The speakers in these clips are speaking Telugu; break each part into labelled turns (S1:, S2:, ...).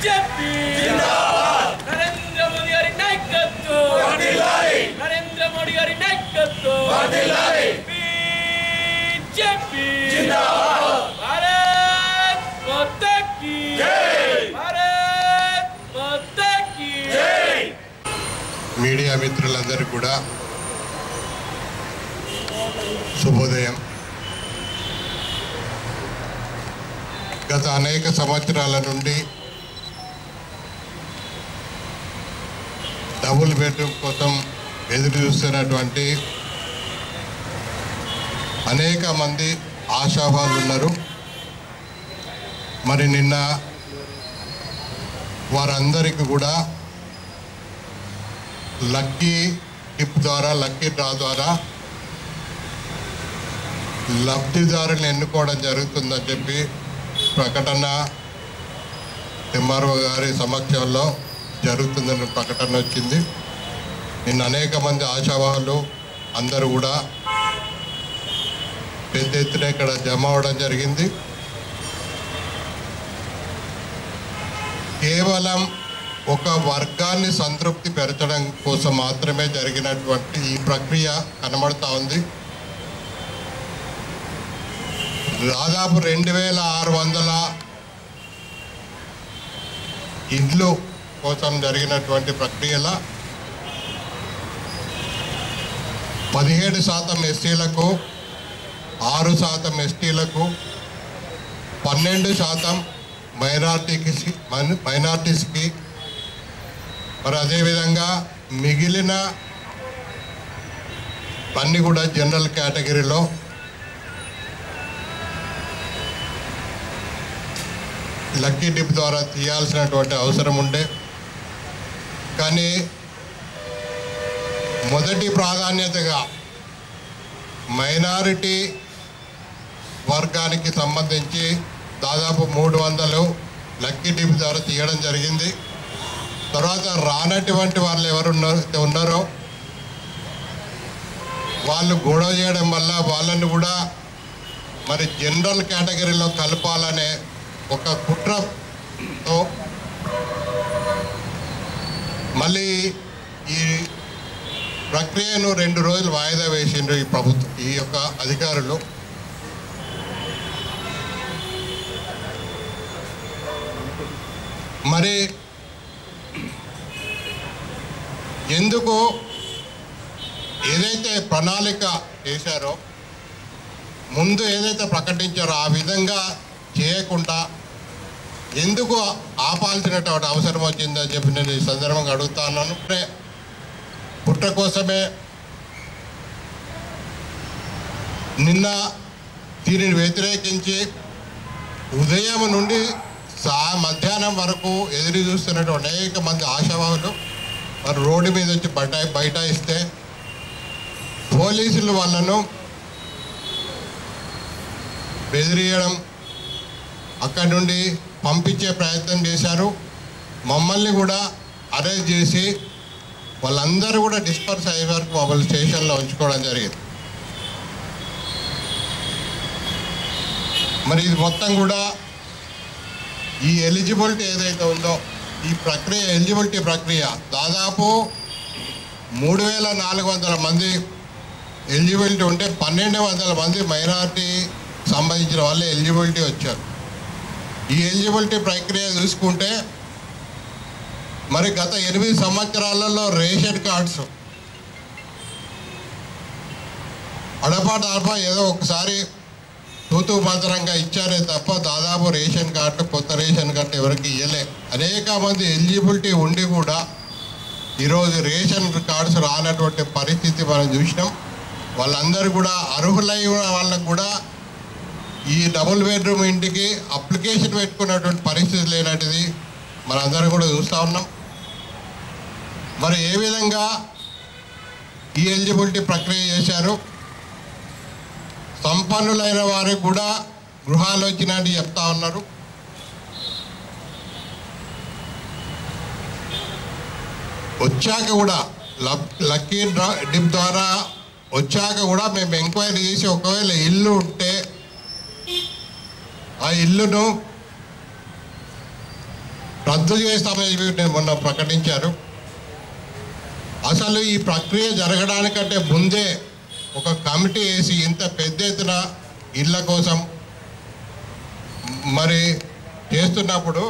S1: बीजेपी जिंदाबाद नरेंद्र मोदी गारी नायकत्व वर्धिल्लाలి नरेंद्र मोदी गारी नायकत्व वर्धिल्लाలి बीजेपी जिंदाबाद भारत माता की जय भारत माता की जय
S2: మీడియా మిత్రులందరికీ కూడా శుభోదయం। గత అనేక సంవత్సరాల నుండి డబుల్ బెడ్రూమ్ కోసం ఎదురు చూస్తున్నటువంటి అనేక మంది ఆశావాదులు ఉన్నారు। మరి నిన్న వారందరికీ కూడా లక్కీ టిప్ ద్వారా లక్కీ డ్రా ద్వారా లబ్ధిదారులను ఎన్నుకోవడం జరుగుతుందని చెప్పి ప్రకటన ఎంఆర్ఓ గారి సమక్షంలో జరుగుతుందని ప్రకటన వచ్చింది। నిన్న అనేక మంది ఆశావాహులు అందరూ కూడా పెద్ద ఎత్తున ఇక్కడ జమ అవడం జరిగింది। కేవలం ఒక వర్గాన్ని సంతృప్తి పెరచడం కోసం మాత్రమే జరిగినటువంటి ఈ ప్రక్రియ కనబడుతూ ఉంది। దాదాపు 2600 ఇండ్లు కోసం జరిగినటువంటి ప్రక్రియలో 17% ఎస్టీలకు, 6% ఎస్టీలకు, 12% మైనార్టీస్కి, మరి అదేవిధంగా మిగిలిన అన్నీ కూడా జనరల్ కేటగిరీలో లక్కీ డిప్ ద్వారా తీయాల్సినటువంటి అవసరం ఉండే, కానీ మొదటి ప్రాధాన్యతగా మైనారిటీ వర్గానికి సంబంధించి దాదాపు 300 లక్కీ డిప్ ద్వారా తీయడం జరిగింది। తర్వాత రానటువంటి వాళ్ళు ఎవరు ఉన్నారో వాళ్ళు గొడవ చేయడం వల్ల వాళ్ళని కూడా మరి జనరల్ కేటగిరీలో కలపాలనే ఒక కుట్రతో మళ్ళీ ఈ ప్రక్రియను 2 రోజులు వాయిదా వేసిండ్రు ఈ యొక్క అధికారులు। మరి ఎందుకు ఏదైతే ప్రణాళిక చేశారో ముందు ఏదైతే ప్రకటించారో ఆ విధంగా చేయకుండా ఎందుకు ఆపాల్సినటువంటి అవసరం వచ్చిందని చెప్పి నేను ఈ సందర్భంగా అడుగుతాను। పుట్ట కోసమే నిన్న దీనిని వ్యతిరేకించి ఉదయం నుండి మధ్యాహ్నం వరకు ఎదురు చూస్తున్నటువంటి అనేక మంది ఆశావాహులు మరి రోడ్డు మీద వచ్చి బైఠాయిస్తే పోలీసులు వాళ్ళను బెదిరియడం, అక్కడి నుండి పంపించే ప్రయత్నం చేశారు। మమ్మల్ని కూడా అరెస్ట్ చేసి వాళ్ళందరూ కూడా డిస్పర్స్ అయ్యే వరకు మమ్మల్ని స్టేషన్లో ఉంచుకోవడం జరిగింది। మరి ఇది మొత్తం కూడా ఈ ఎలిజిబిలిటీ ఏదైతే ఉందో ఈ ప్రక్రియ ఎలిజిబిలిటీ ప్రక్రియ దాదాపు 3400 మంది ఎలిజిబిలిటీ ఉంటే 1200 మంది మైనారిటీ సంబంధించిన వాళ్ళే ఎలిజిబిలిటీ వచ్చారు। ఈ ఎలిజిబిలిటీ ప్రక్రియ చూసుకుంటే మరి గత 8 సంవత్సరాలలో రేషన్ కార్డ్స్ అడపా ఏదో ఒకసారి తూతూ మంత్రంగా ఇచ్చారే తప్ప దాదాపు రేషన్ కార్డు కొత్త రేషన్ కార్డు ఎవరికి ఇవ్వలే। అనేక మంది ఎలిజిబిలిటీ ఉండి కూడా ఈరోజు రేషన్ కార్డ్స్ రానటువంటి పరిస్థితి మనం చూసినాం। వాళ్ళందరూ కూడా అర్హులైన వాళ్ళకు కూడా ఈ డబుల్ బెడ్రూమ్ ఇంటికి అప్లికేషన్ పెట్టుకున్నటువంటి పరిస్థితి లేనట్టుది మనందరం కూడా చూస్తూ ఉన్నాం। మరి ఏ విధంగా ఈ ఎలిజిబిలిటీ ప్రక్రియ చేశారు? సంపన్నులైన వారికి కూడా గృహాలు వచ్చినట్టు చెప్తా ఉన్నారు। వచ్చాక కూడా లక్కీ డిప్ ద్వారా వచ్చాక కూడా మేము ఎంక్వైరీ చేసి ఒకవేళ ఇల్లు ఉంటే ఆ ఇల్లును రద్దు చేస్తామని మొన్న ప్రకటించారు. అసలు ఈ ప్రక్రియ జరగడానికంటే ముందే ఒక కమిటీ వేసి ఇంత పెద్ద ఎత్తున ఇళ్ళ కోసం మరి చేస్తున్నప్పుడు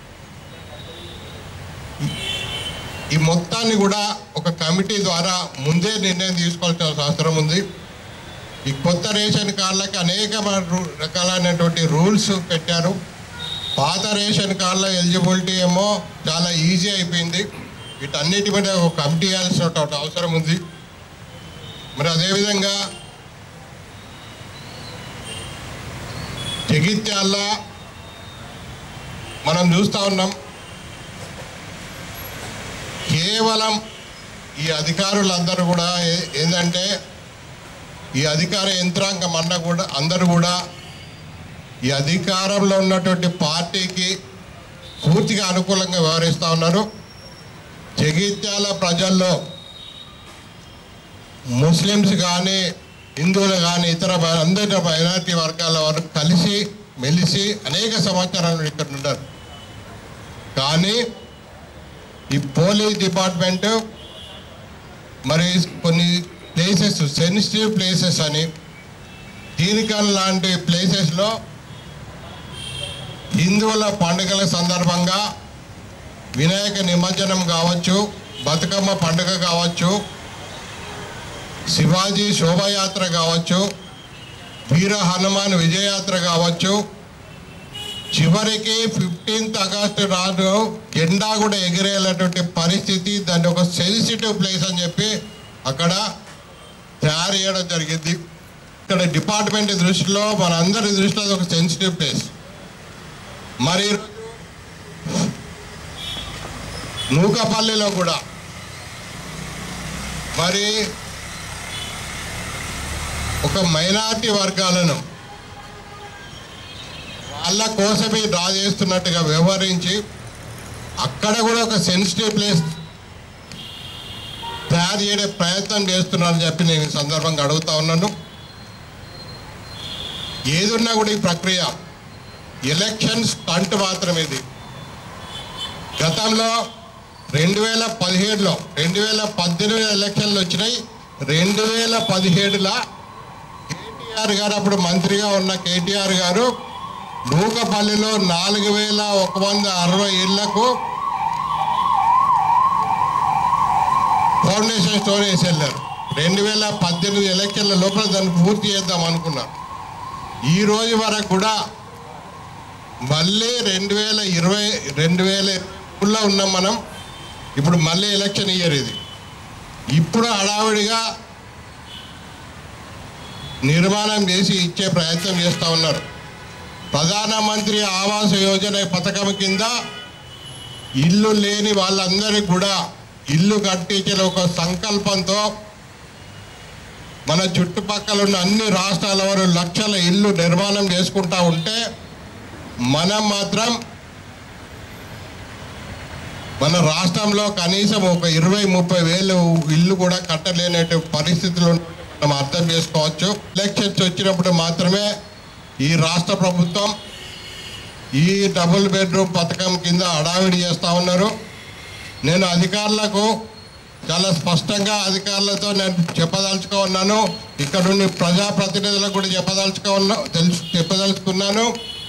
S2: ఈ మొత్తాన్ని కూడా ఒక కమిటీ ద్వారా ముందే నిర్ణయం తీసుకోవాల్సిన అవసరం ఉంది. ఈ కొత్త రేషన్ కార్డులకి అనేక రకాలైనటువంటి రూల్స్ పెట్టారు. పాత రేషన్ కార్డుల ఎలిజిబిలిటీ ఏమో చాలా ఈజీ అయిపోయింది. వీటన్నిటి మీద ఒక కమిటీ వేయాల్సిన అవసరం ఉంది. మరి అదేవిధంగా జగిత్యాల మనం చూస్తూ ఉన్నాం. కేవలం ఈ అధికారులందరూ కూడా ఏంటంటే ఈ అధికార యంత్రాంగం అందరూ కూడా ఈ అధికారంలో ఉన్నటువంటి పార్టీకి పూర్తిగా అనుకూలంగా వ్యవహరిస్తూ ఉన్నారు. జగిత్యాల ప్రజల్లో ముస్లిమ్స్ కానీ హిందువులు కానీ ఇతర అందరి మైనారిటీ వర్గాల వారు కలిసి మెలిసి అనేక సంవత్సరాలు ఇక్కడ ఉన్నారు. కానీ ఈ పోలీస్ డిపార్ట్మెంట్ మరి కొన్ని ప్లేసెస్ సెన్సిటివ్ ప్లేసెస్ అని దీనికన్ లాంటి ప్లేసెస్లో హిందువుల పండుగల సందర్భంగా వినాయక నిమజ్జనం కావచ్చు, బతుకమ్మ పండుగ కావచ్చు, శివాజీ శోభాయాత్ర కావచ్చు, వీర హనుమాన్ విజయయాత్ర కావచ్చు, చివరికి 15th ఆగస్టు నాడు జెండా కూడా ఎగిరేటువంటి పరిస్థితి, దాన్ని ఒక సెన్సిటివ్ ప్లేస్ అని చెప్పి అక్కడ తయారు చేయడం జరిగింది. ఇక్కడ డిపార్ట్మెంట్ దృష్టిలో మనందరి దృష్టిలో ఒక సెన్సిటివ్ ప్లేస్. మరి నూకపల్లిలో కూడా మరి ఒక మైనారిటీ వర్గాలను వాళ్ళ కోసమే డ్రా చేస్తున్నట్టుగా వ్యవహరించి అక్కడ కూడా ఒక సెన్సిటివ్ ప్లేస్ తయారు చేయడే ప్రయత్నం చేస్తున్నారని చెప్పి నేను ఈ సందర్భంగా అడుగుతా ఉన్నాను. ఏదున్నా కూడా ఈ ప్రక్రియ ఎలక్షన్ స్టంట్ మాత్రమే. ఇది గతంలో 2017లో 2018 ఎలక్షన్లు వచ్చినాయి. 2017లో కేటీఆర్ గారు, అప్పుడు మంత్రిగా ఉన్న కేటీఆర్ గారు నూకపల్లిలో 4160 ఇళ్లకు ఫౌండేషన్ స్టోన్ వేసి వెళ్ళారు. 2018 ఎలక్షన్ల లోపల దాన్ని పూర్తి చేద్దాం అనుకున్నారు. ఈ రోజు వరకు కూడా మళ్ళీ 2020లో ఉన్నాం మనం. ఇప్పుడు మళ్ళీ ఎలక్షన్ ఇయర్ ఇది. ఇప్పుడు హడావిడిగా నిర్మాణం చేసి ఇచ్చే ప్రయత్నం చేస్తూ ఉన్నారు. ప్రధానమంత్రి ఆవాస యోజన పథకం కింద ఇల్లు లేని వాళ్ళందరికీ కూడా ఇల్లు కట్టించిన ఒక సంకల్పంతో మన చుట్టుపక్కల ఉన్న అన్ని రాష్ట్రాల వారు లక్షల ఇల్లు నిర్మాణం చేసుకుంటూ ఉంటే మనం మాత్రం మన రాష్ట్రంలో కనీసం ఒక 20-30 వేలు ఇల్లు కూడా కట్టలేని పరిస్థితులు మనం అర్థం చేసుకోవచ్చు. ఎలక్షన్స్ వచ్చినప్పుడు మాత్రమే ఈ రాష్ట్ర ప్రభుత్వం ఈ డబుల్ బెడ్రూమ్ పథకం కింద హడావిడి చేస్తూ ఉన్నారు. నేను అధికారులకు చాలా స్పష్టంగా అధికారులతో నేను చెప్పదలుచుకున్నాను. ఇక్కడ ఉండి ప్రజాప్రతినిధులకు కూడా చెప్పదలుచుకున్నాను.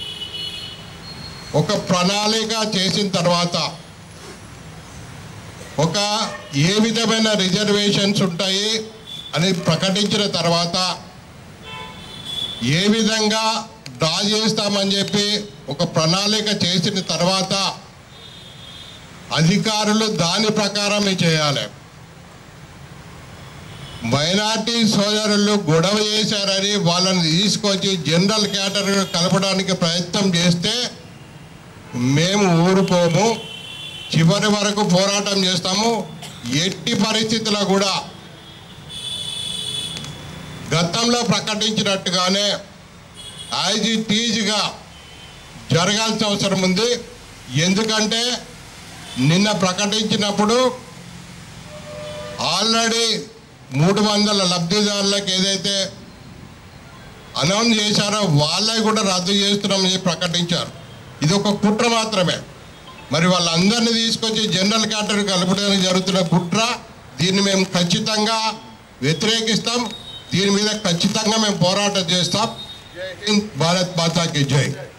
S2: ఒక ప్రణాళిక చేసిన తర్వాత ఒక ఏ విధమైన రిజర్వేషన్స్ ఉంటాయి అని ప్రకటించిన తర్వాత ఏ విధంగా డ్రా చేస్తామని చెప్పి ఒక ప్రణాళిక చేసిన తర్వాత అధికారులు దాని ప్రకారమే చేయాలి. మైనార్టీ సోదరులు గొడవ చేశారని వాళ్ళని తీసుకొచ్చి జనరల్ కేటగిరీ కలపడానికి ప్రయత్నం చేస్తే మేము ఊరుకోము, చివరి వరకు పోరాటం చేస్తాము. ఎట్టి పరిస్థితుల్లో కూడా గతంలో ప్రకటించినట్టుగానే యాజ్ ఇట్ ఈజ్గా జరగాల్సిన అవసరం ఉంది. ఎందుకంటే నిన్న ప్రకటించినప్పుడు ఆల్రెడీ 300 లబ్ధిదారులకు ఏదైతే అనౌన్స్ చేశారో వాళ్ళని కూడా రద్దు చేస్తున్నామని ప్రకటించారు. ఇది ఒక కుట్ర మాత్రమే. మరి వాళ్ళందరినీ తీసుకొచ్చి జనరల్ కేటగిరీ కలపడానికి జరుగుతున్న కుట్ర, దీన్ని మేము ఖచ్చితంగా వ్యతిరేకిస్తాం. దీని మీద ఖచ్చితంగా మేము పోరాటం చేస్తాం. జై హింద్, భారత్ మాతాకి జై.